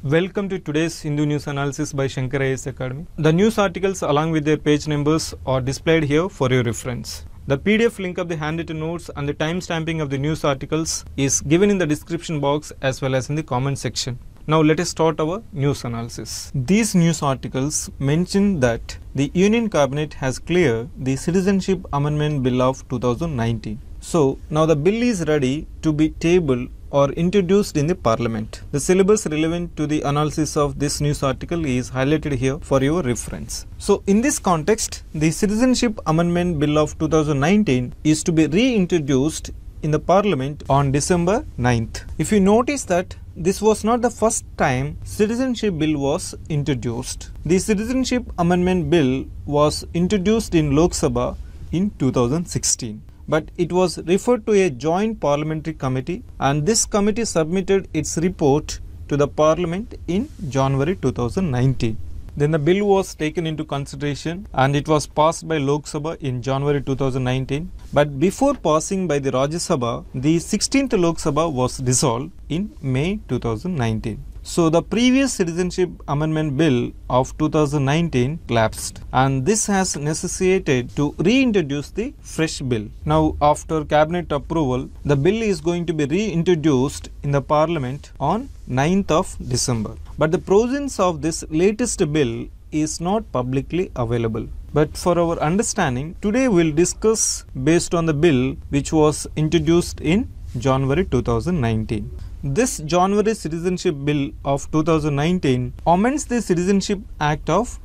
Welcome to today's Hindu News Analysis by Shankar IAS Academy. The news articles along with their page numbers are displayed here for your reference. The PDF link of the handwritten notes and the timestamping of the news articles is given in the description box as well as in the comment section. Now let us start our news analysis. These news articles mention that the Union Cabinet has cleared the Citizenship Amendment Bill of 2019. So now the bill is ready to be tabled or introduced in the Parliament. The syllabus relevant to the analysis of this news article is highlighted here for your reference. So in this context, the Citizenship Amendment Bill of 2019 is to be reintroduced in the Parliament on December 9th. If you notice that this was not the first time Citizenship Bill was introduced. The Citizenship Amendment Bill was introduced in Lok Sabha in 2016. But it was referred to a joint parliamentary committee, and this committee submitted its report to the Parliament in January 2019. Then the bill was taken into consideration and it was passed by Lok Sabha in January 2019. But before passing by the Rajya Sabha, the 16th Lok Sabha was dissolved in May 2019. So the previous Citizenship Amendment Bill of 2019 lapsed, and this has necessitated to reintroduce the fresh bill. Now after Cabinet approval, the bill is going to be reintroduced in the Parliament on 9th of December. But the provisions of this latest bill is not publicly available. But for our understanding, today we will discuss based on the bill which was introduced in January 2019. This January Citizenship Bill of 2019 amends the Citizenship Act of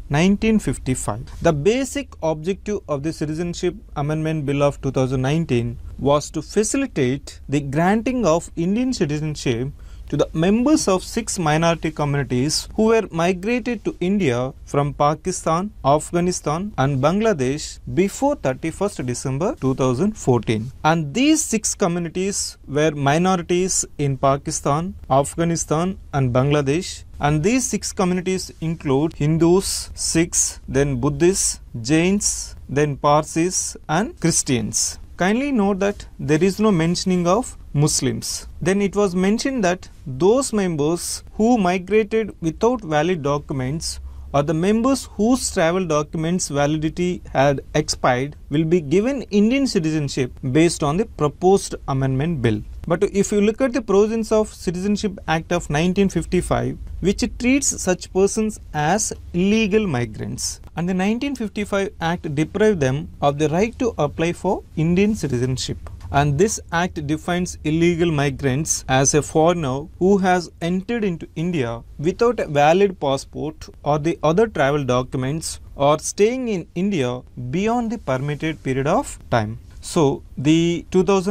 1955. The basic objective of the Citizenship Amendment Bill of 2019 was to facilitate the granting of Indian citizenship to the members of 6 minority communities who were migrated to India from Pakistan, Afghanistan and Bangladesh before 31st December 2014. And these 6 communities were minorities in Pakistan, Afghanistan and Bangladesh. And these 6 communities include Hindus, Sikhs, then Buddhists, Jains, then Parsis and Christians. Kindly note that there is no mentioning of Muslims. Then it was mentioned that those members who migrated without valid documents or the members whose travel documents validity had expired will be given Indian citizenship based on the proposed amendment bill. But if you look at the provisions of Citizenship Act of 1955, which treats such persons as illegal migrants, and the 1955 Act deprived them of the right to apply for Indian citizenship. And this act defines illegal migrants as a foreigner who has entered into India without a valid passport or the other travel documents or staying in India beyond the permitted period of time. So, the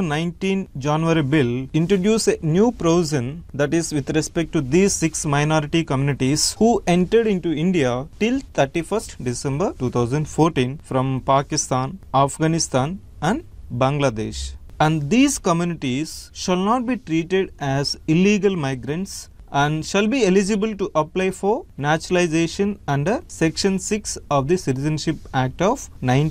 2019 January bill introduced a new provision, that is with respect to these 6 minority communities who entered into India till 31st December 2014 from Pakistan, Afghanistan and Bangladesh. And these communities shall not be treated as illegal migrants and shall be eligible to apply for naturalization under Section 6 of the Citizenship Act of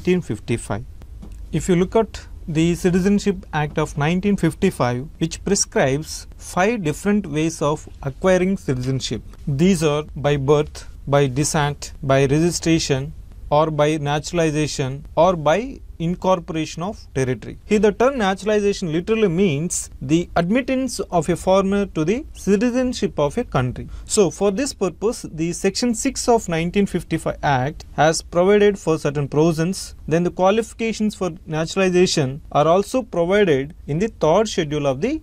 1955. If you look at the Citizenship Act of 1955, which prescribes 5 different ways of acquiring citizenship. These are by birth, by descent, by registration, or by naturalization, or by incorporation of territory. Here the term naturalization literally means the admittance of a foreigner to the citizenship of a country. So for this purpose, the Section 6 of 1955 Act has provided for certain provisions. Then the qualifications for naturalization are also provided in the 3rd schedule of the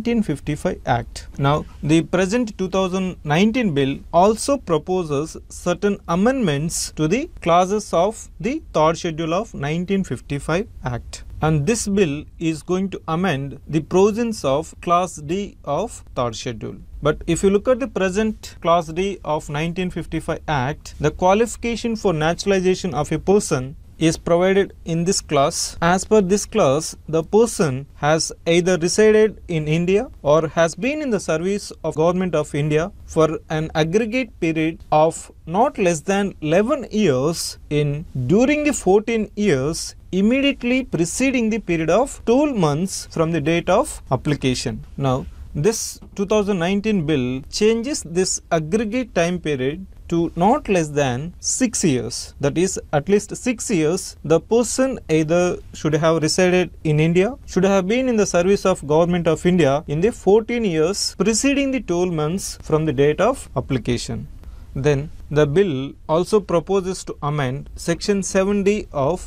1955 Act. Now the present 2019 bill also proposes certain amendments to the clauses of the 3rd schedule of 1955 Act, and this bill is going to amend the provisions of Clause D of 3rd schedule. But if you look at the present Clause D of 1955 Act, the qualification for naturalization of a person is provided in this clause. As per this clause, the person has either resided in India or has been in the service of Government of India for an aggregate period of not less than 11 years during the 14 years immediately preceding the period of 12 months from the date of application. Now, This 2019 bill changes this aggregate time period to not less than 6 years. That is, at least 6 years the person either should have resided in India, should have been in the service of Government of India in the 14 years preceding the 12 months from the date of application. Then the bill also proposes to amend Section 7D of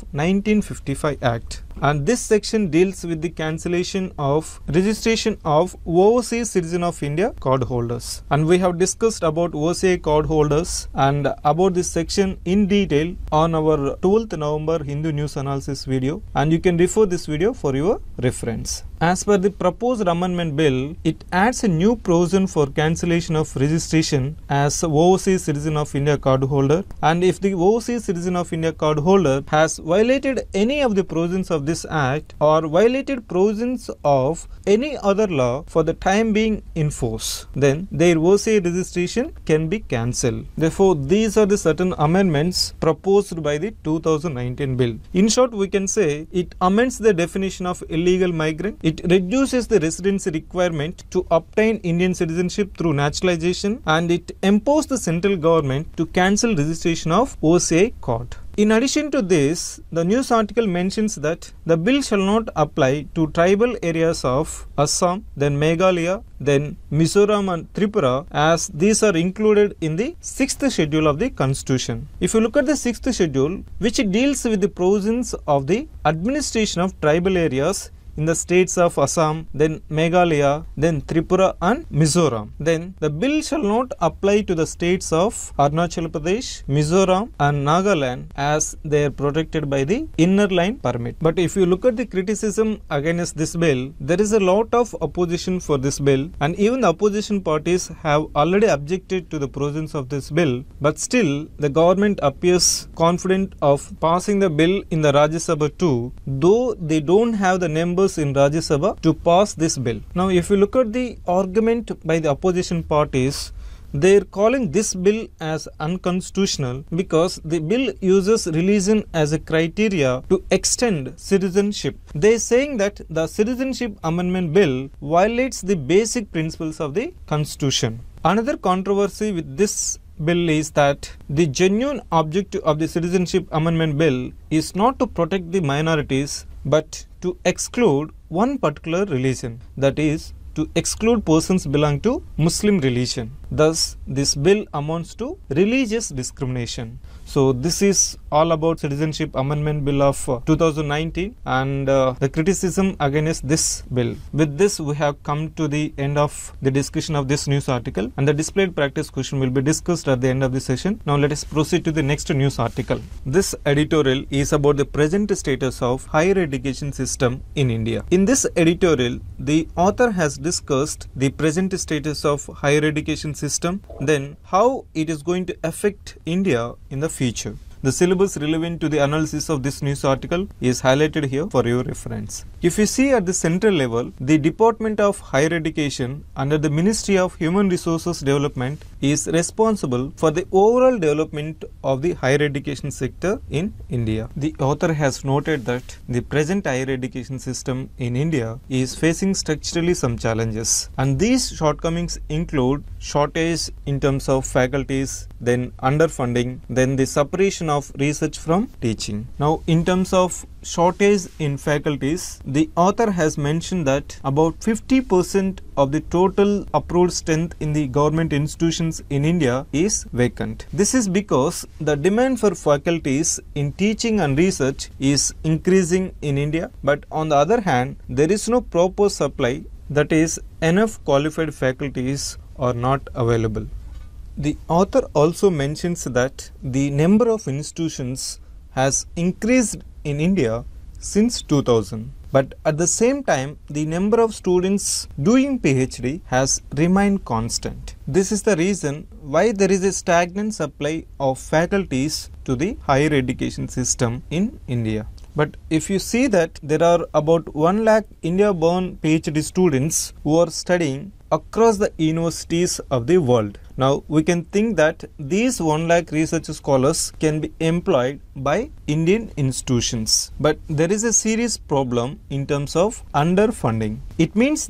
1955 Act, and this section deals with the cancellation of registration of overseas citizen of India card holders. And we have discussed about OCI card holders and about this section in detail on our 12th November Hindu News Analysis video, and you can refer this video for your reference. As per the proposed amendment bill, it adds a new provision for cancellation of registration as overseas citizen of India card holder, and if the overseas citizen of India card holder has violated any of the provisions of this act or violated provisions of any other law for the time being in force, then their OCI registration can be cancelled. Therefore, these are the certain amendments proposed by the 2019 bill. In short, we can say it amends the definition of illegal migrant. It reduces the residency requirement to obtain Indian citizenship through naturalization, and it empowers the central government to cancel registration of OCI card. In addition to this, the news article mentions that the bill shall not apply to tribal areas of Assam, then Meghalaya, then Mizoram and Tripura, as these are included in the 6th schedule of the Constitution. If you look at the 6th schedule, which deals with the provisions of the administration of tribal areas in the states of Assam, then Meghalaya, then Tripura and Mizoram, then the bill shall not apply to the states of Arunachal Pradesh, Mizoram and Nagaland, as they are protected by the inner line permit. But if you look at the criticism against this bill, there is a lot of opposition for this bill, and even the opposition parties have already objected to the provisions of this bill, but still the government appears confident of passing the bill in the Rajya Sabha too, though they don't have the numbers in Rajya Sabha to pass this bill. Now, if you look at the argument by the opposition parties, they are calling this bill as unconstitutional because the bill uses religion as a criteria to extend citizenship. They are saying that the Citizenship Amendment Bill violates the basic principles of the Constitution. Another controversy with this bill is that the genuine objective of the Citizenship Amendment Bill is not to protect the minorities but to exclude one particular religion, that is, to exclude persons belonging to Muslim religion. Thus, this bill amounts to religious discrimination. So, this is all about Citizenship Amendment Bill of 2019 and the criticism against this bill. With this, we have come to the end of the discussion of this news article, and the displayed practice question will be discussed at the end of the session. Now, let us proceed to the next news article. This editorial is about the present status of higher education system in India. In this editorial, the author has discussed the present status of higher education system, then how it is going to affect India in the future. The syllabus relevant to the analysis of this news article is highlighted here for your reference. If you see at the central level, the Department of Higher Education under the Ministry of Human Resources Development is responsible for the overall development of the higher education sector in India. The author has noted that the present higher education system in India is facing structurally some challenges, and these shortcomings include shortage in terms of faculties, then underfunding, then the separation of research from teaching. Now, in terms of shortage in faculties, the author has mentioned that about 50% of the total approved strength in the government institutions in India is vacant. This is because the demand for faculties in teaching and research is increasing in India, but on the other hand, there is no proper supply, that is, enough qualified faculties are not available. The author also mentions that the number of institutions has increased in India since 2000, but at the same time the number of students doing PhD has remained constant. This is the reason why there is a stagnant supply of faculties to the higher education system in India. But if you see that there are about 1 lakh India-born PhD students who are studying across the universities of the world. Now, we can think that these 1 lakh research scholars can be employed by Indian institutions. But there is a serious problem in terms of underfunding. It means that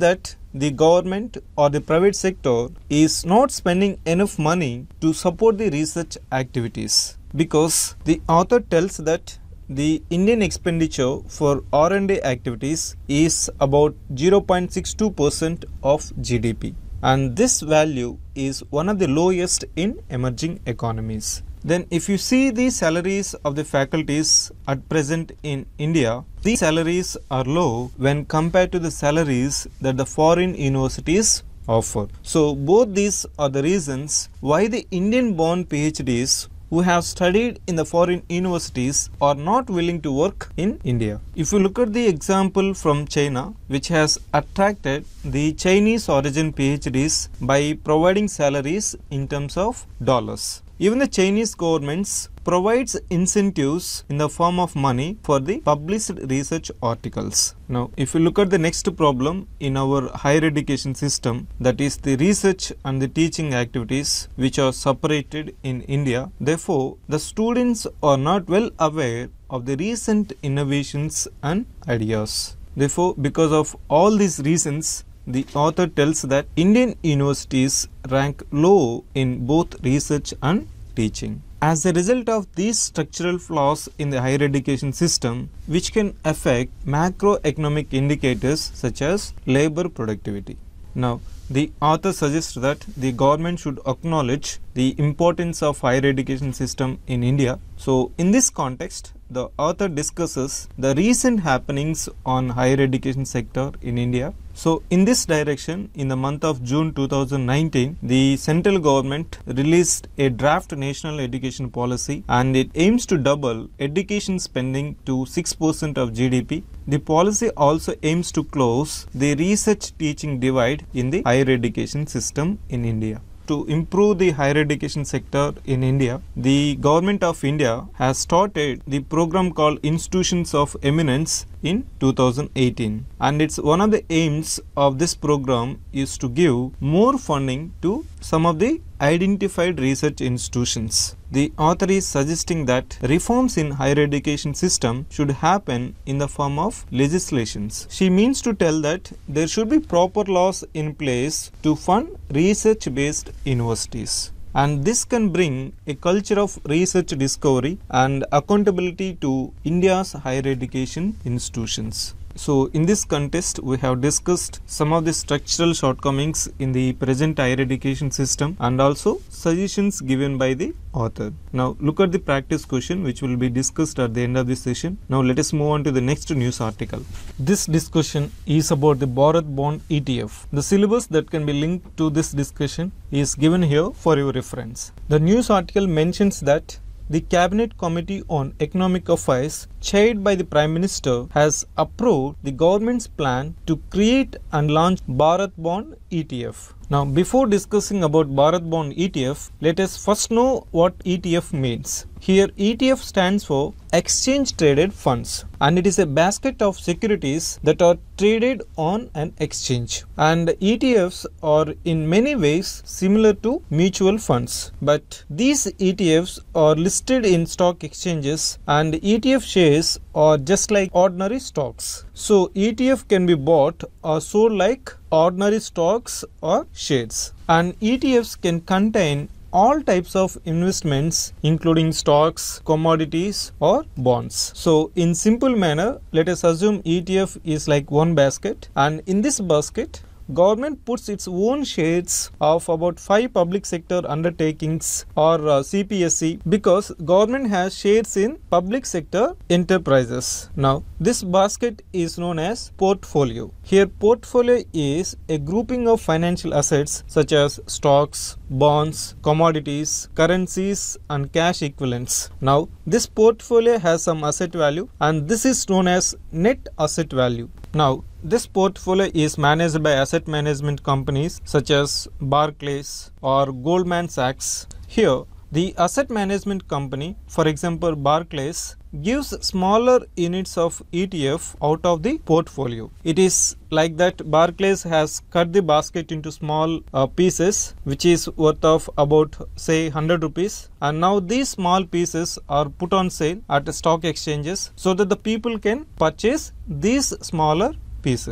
the government or the private sector is not spending enough money to support the research activities, because the author tells that the Indian expenditure for R&D activities is about 0.62% of GDP, and this value is one of the lowest in emerging economies. Then if you see the salaries of the faculties at present in India, these salaries are low when compared to the salaries that the foreign universities offer. So both these are the reasons why the Indian born PhDs who have studied in the foreign universities are not willing to work in India. If you look at the example from China, which has attracted the Chinese origin PhDs by providing salaries in terms of dollars. Even the Chinese governments provides incentives in the form of money for the published research articles. Now, if you look at the next problem in our higher education system, that is the research and the teaching activities which are separated in India. Therefore, the students are not well aware of the recent innovations and ideas. Therefore, because of all these reasons, the author tells that Indian universities rank low in both research and teaching. As a result of these structural flaws in the higher education system, which can affect macroeconomic indicators such as labor productivity. Now, the author suggests that the government should acknowledge the importance of higher education system in India. So, in this context, the author discusses the recent happenings on higher education sector in India. So, in this direction, in the month of June 2019, the central government released a draft national education policy, and it aims to double education spending to 6% of GDP. The policy also aims to close the research teaching divide in the higher education system in India. To improve the higher education sector in India, the government of India has started the program called Institutions of Eminence in 2018, and it's one of the aims of this program is to give more funding to some of the identified research institutions. The author is suggesting that reforms in higher education system should happen in the form of legislations. She means to tell that there should be proper laws in place to fund research based universities, and this can bring a culture of research discovery and accountability to India's higher education institutions. So, in this context, we have discussed some of the structural shortcomings in the present higher education system and also suggestions given by the author. Now, look at the practice question which will be discussed at the end of this session. Now, let us move on to the next news article. This discussion is about the Bharat Bond ETF. The syllabus that can be linked to this discussion is given here for your reference. The news article mentions that the Cabinet Committee on Economic Affairs, chaired by the Prime Minister, has approved the government's plan to create and launch Bharat Bond ETF. Now, before discussing about Bharat Bond ETF, let us first know what ETF means. Here, ETF stands for Exchange Traded Funds, and it is a basket of securities that are traded on an exchange. And ETFs are in many ways similar to mutual funds, but these ETFs are listed in stock exchanges, and ETF shares are just like ordinary stocks. So, ETF can be bought or sold like ordinary stocks or shares, and ETFs can contain all types of investments including stocks, commodities or bonds. So, in simple manner, let us assume ETF is like one basket, and in this basket government puts its own shares of about 5 public sector undertakings or CPSE, because government has shares in public sector enterprises. Now, this basket is known as portfolio. Here, portfolio is a grouping of financial assets such as stocks, bonds, commodities, currencies and cash equivalents. Now, this portfolio has some asset value, and this is known as net asset value. Now, this portfolio is managed by asset management companies such as Barclays or Goldman Sachs. Here, the asset management company, for example Barclays, gives smaller units of ETF out of the portfolio. It is like that Barclays has cut the basket into small pieces which is worth of about say 100 rupees, and now these small pieces are put on sale at stock exchanges so that the people can purchase these smaller pieces.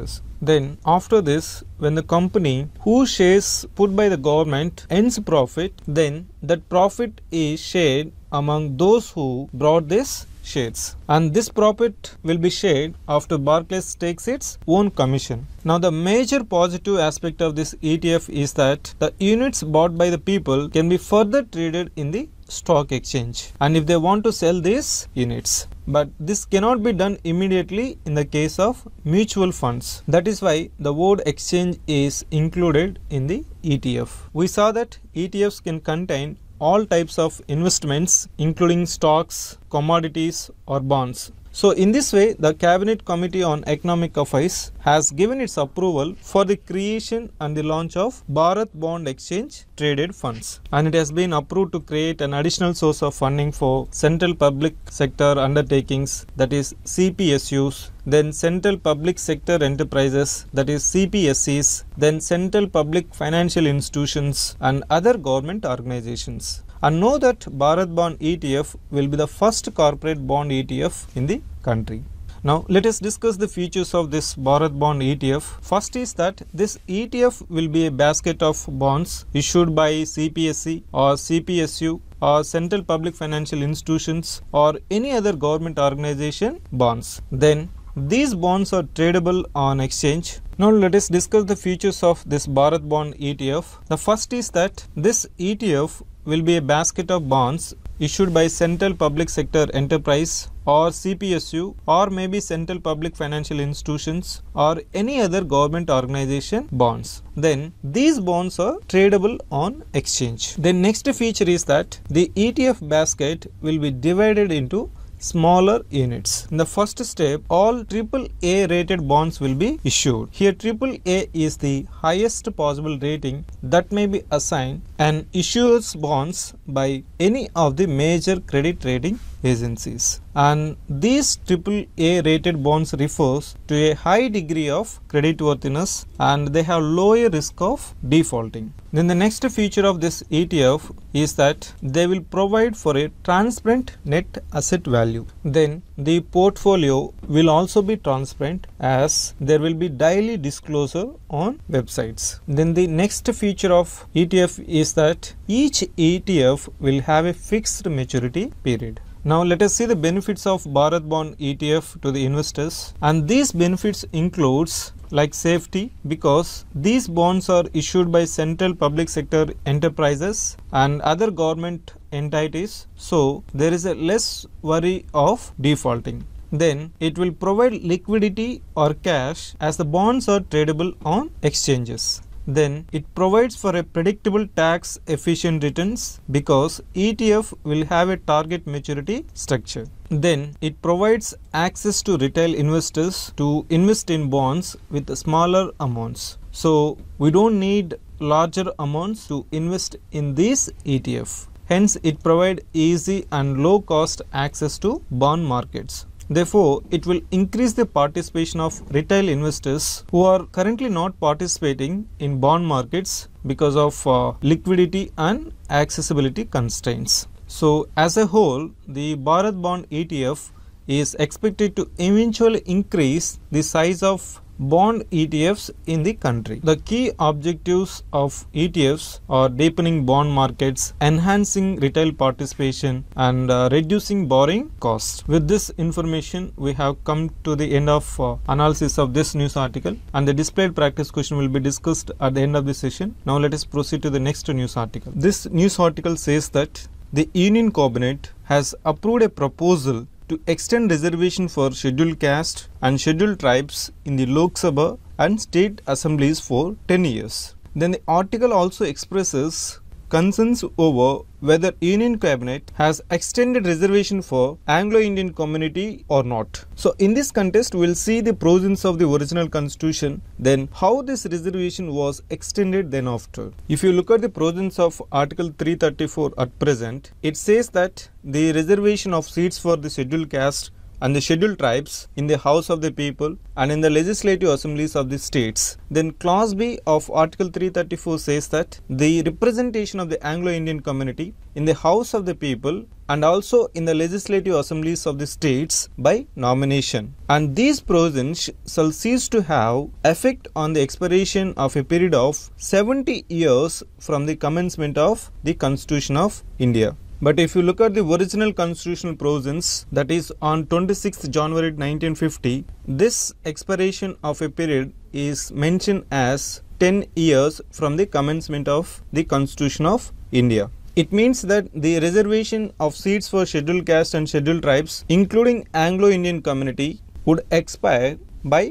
Then after this, when the company whose shares put by the government earns profit, then that profit is shared among those who brought this shares, and this profit will be shared after Barclays takes its own commission. Now the major positive aspect of this ETF is that the units bought by the people can be further traded in the stock exchange, and if they want to sell these units, but this cannot be done immediately in the case of mutual funds. That is why the word exchange is included in the ETF. We saw that ETFs can contain all types of investments including stocks, commodities or bonds. So in this way, the Cabinet Committee on Economic Affairs has given its approval for the creation and the launch of Bharat Bond Exchange Traded Funds, and it has been approved to create an additional source of funding for central public sector undertakings, that is CPSUs, then central public sector enterprises, that is CPSCs, then central public financial institutions and other government organizations. And know that Bharat Bond ETF will be the first corporate bond ETF in the country. Now let us discuss the features of this Bharat Bond ETF. First is that this ETF will be a basket of bonds issued by CPSC or CPSU or central public financial institutions or any other government organization bonds. Then these bonds are tradable on exchange. Now let us discuss the features of this Bharat Bond ETF. The first is that this ETF will be a basket of bonds issued by central public sector enterprise or CPSU or maybe central public financial institutions or any other government organization bonds. Then these bonds are tradable on exchange. The next feature is that the ETF basket will be divided into smaller units. In the first step, all AAA rated bonds will be issued. Here AAA is the highest possible rating that may be assigned and issues bonds by any of the major credit rating agencies, and these AAA rated bonds refers to a high degree of creditworthiness and they have lower risk of defaulting. Then the next feature of this ETF is that they will provide for a transparent net asset value. Then the portfolio will also be transparent as there will be daily disclosure on websites. Then the next feature of ETF is that each ETF will have a fixed maturity period. Now let us see the benefits of Bharat Bond ETF to the investors, and these benefits includes like safety, because these bonds are issued by central public sector enterprises and other government entities, so there is a less worry of defaulting. Then it will provide liquidity or cash as the bonds are tradable on exchanges. Then it provides for a predictable tax efficient returns because ETF will have a target maturity structure. Then it provides access to retail investors to invest in bonds with smaller amounts. So we don't need larger amounts to invest in this ETF. Hence it provides easy and low cost access to bond markets. Therefore, it will increase the participation of retail investors who are currently not participating in bond markets because of liquidity and accessibility constraints. So, as a whole, the Bharat Bond ETF is expected to eventually increase the size of bond ETFs in the country. The key objectives of ETFs are deepening bond markets, enhancing retail participation and reducing borrowing costs. With this information, we have come to the end of analysis of this news article, and the displayed practice question will be discussed at the end of the session. Now let us proceed to the next news article. This news article says that the Union Cabinet has approved a proposal to extend reservation for scheduled caste and scheduled tribes in the Lok Sabha and state assemblies for 10 years. Then the article also expresses concerns over whether Union Cabinet has extended reservation for Anglo-Indian community or not. So in this context, we will see the provisions of the original constitution, then how this reservation was extended then after. If you look at the provisions of Article 334 at present, it says that the reservation of seats for the scheduled caste and the scheduled tribes in the House of the People and in the legislative assemblies of the states. Then clause B of Article 334 says that the representation of the Anglo-Indian community in the House of the People and also in the legislative assemblies of the states by nomination. And these provisions shall cease to have effect on the expiration of a period of 70 years from the commencement of the Constitution of India. But if you look at the original constitutional provisions, that is on 26th January 1950, this expiration of a period is mentioned as 10 years from the commencement of the Constitution of India. It means that the reservation of seats for scheduled castes and scheduled tribes, including Anglo-Indian community, would expire by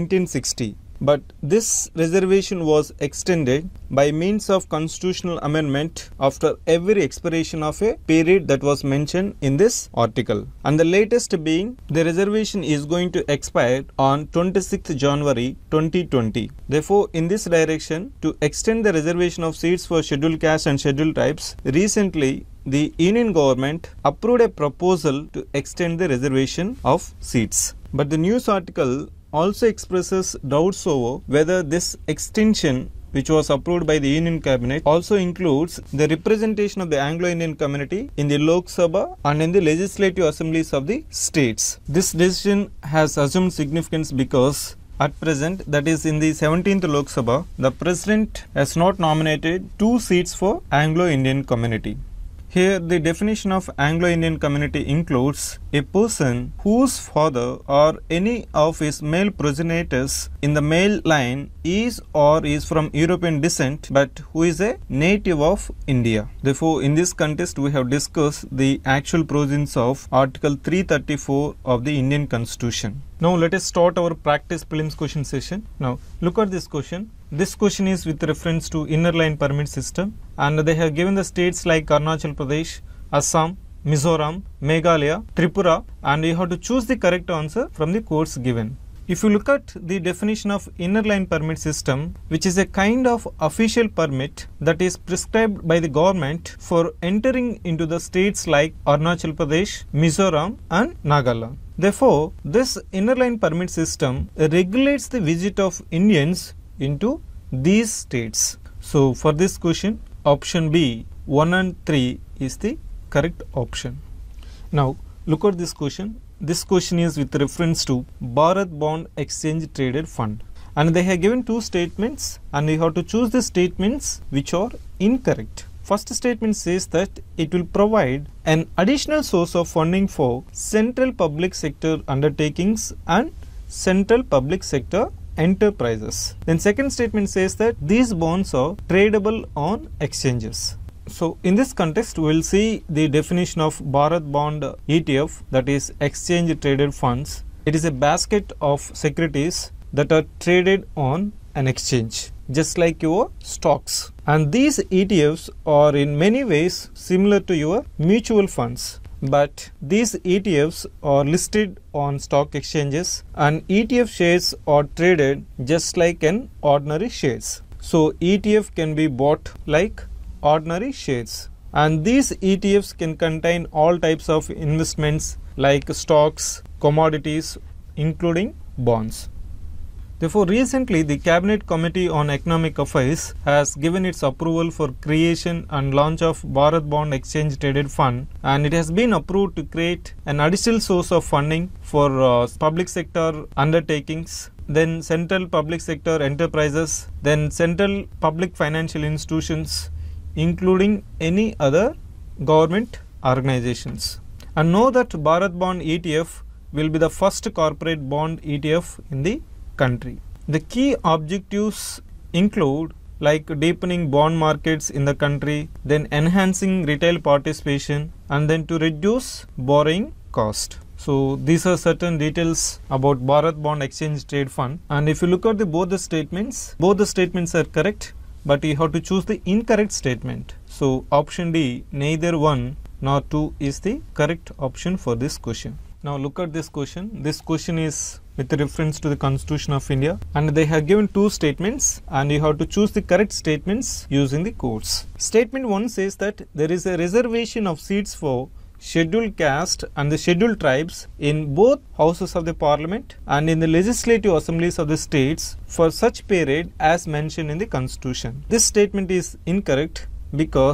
1960. But this reservation was extended by means of constitutional amendment after every expiration of a period that was mentioned in this article. And the latest being, the reservation is going to expire on 26th January 2020. Therefore, in this direction, to extend the reservation of seats for scheduled castes and scheduled tribes, recently the Union government approved a proposal to extend the reservation of seats. But the news article also expresses doubts over whether this extension, which was approved by the Union Cabinet, also includes the representation of the Anglo-Indian community in the Lok Sabha and in the legislative assemblies of the states. This decision has assumed significance because at present, that is in the 17th Lok Sabha, the President has not nominated 2 seats for Anglo-Indian community. Here, the definition of Anglo-Indian community includes a person whose father or any of his male progenitors in the male line is or is from European descent, but who is a native of India. Therefore, in this context, we have discussed the actual provisions of Article 334 of the Indian Constitution. Now, let us start our practice prelims question session. Now, look at this question. This question is with reference to inner line permit system, and they have given the states like Arunachal Pradesh, Assam, Mizoram, Meghalaya, Tripura, and you have to choose the correct answer from the codes given. If you look at the definition of inner line permit system, which is a kind of official permit that is prescribed by the government for entering into the states like Arunachal Pradesh, Mizoram and Nagaland. Therefore, this inner line permit system regulates the visit of Indians into these states. So, for this question, option B, 1 and 3 is the correct option. Now, look at this question. This question is with reference to Bharat Bond Exchange Traded Fund, and they have given 2 statements, and we have to choose the statements which are incorrect. First statement says that it will provide an additional source of funding for central public sector undertakings and central public sector enterprises. Then second statement says that these bonds are tradable on exchanges. So, in this context, we will see the definition of Bharat Bond ETF, that is exchange traded funds. It is a basket of securities that are traded on an exchange, just like your stocks. And these ETFs are in many ways similar to your mutual funds. But these ETFs are listed on stock exchanges, and ETF shares are traded just like an ordinary shares. So, ETF can be bought like ordinary shares, and these ETFs can contain all types of investments like stocks, commodities, including bonds. Therefore, recently the Cabinet Committee on Economic Affairs has given its approval for creation and launch of Bharat Bond Exchange Traded Fund, and it has been approved to create an additional source of funding for public sector undertakings, then central public sector enterprises, then central public financial institutions, including any other government organizations. And know that Bharat Bond ETF will be the first corporate bond ETF in the country. The key objectives include like deepening bond markets in the country, then enhancing retail participation, and then to reduce borrowing cost. So, these are certain details about Bharat Bond Exchange Trade Fund, and if you look at both the statements are correct, but you have to choose the incorrect statement. So, option D, neither 1 nor 2 is the correct option for this question. Now, look at this question. This question is with reference to the Constitution of India, and they have given 2 statements, and you have to choose the correct statements using the codes. Statement 1 says that there is a reservation of seats for scheduled caste and the scheduled tribes in both houses of the parliament and in the legislative assemblies of the states for such period as mentioned in the Constitution. This statement is incorrect because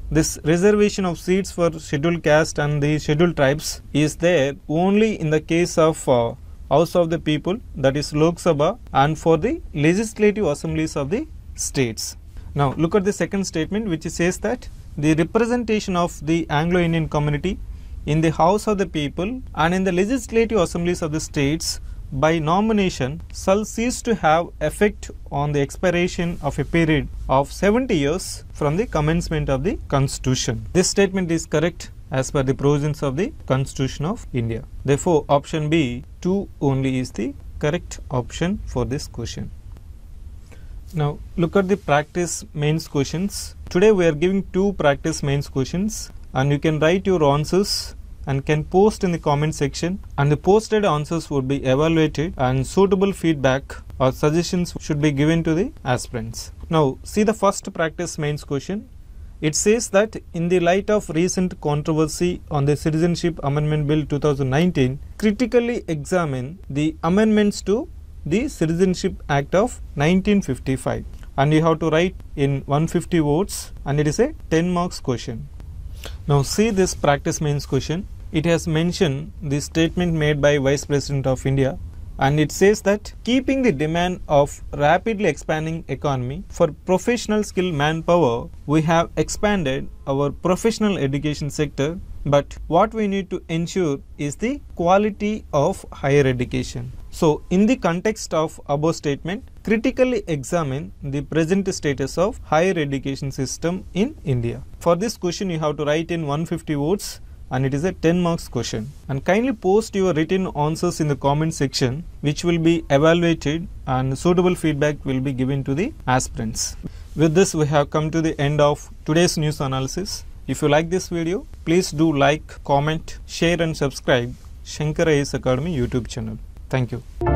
this reservation of seats for scheduled caste and the scheduled tribes is there only in the case of House of the People, that is Lok Sabha, and for the legislative assemblies of the states. Now look at the second statement, which says that the representation of the Anglo-Indian community in the House of the People and in the legislative assemblies of the states by nomination shall cease to have effect on the expiration of a period of 70 years from the commencement of the Constitution. This statement is correct as per the provisions of the Constitution of India. Therefore, option B 2 only is the correct option for this question. Now look at the practice mains questions. Today we are giving 2 practice mains questions, and you can write your answers and can post in the comment section, and the posted answers would be evaluated and suitable feedback or suggestions should be given to the aspirants. Now see the first practice mains question. It says that in the light of recent controversy on the Citizenship Amendment Bill 2019, critically examine the amendments to the Citizenship Act of 1955, and you have to write in 150 words, and it is a 10 marks question. Now see this practice mains question. It has mentioned the statement made by Vice President of India, and it says that keeping the demand of rapidly expanding economy for professional skilled manpower, we have expanded our professional education sector, but what we need to ensure is the quality of higher education. So in the context of above statement, critically examine the present status of higher education system in India. For this question you have to write in 150 words, and it is a 10 marks question. And kindly post your written answers in the comment section, which will be evaluated and suitable feedback will be given to the aspirants. With this we have come to the end of today's news analysis. If you like this video, please do like, comment, share and subscribe Shankar IAS Academy YouTube channel. Thank you.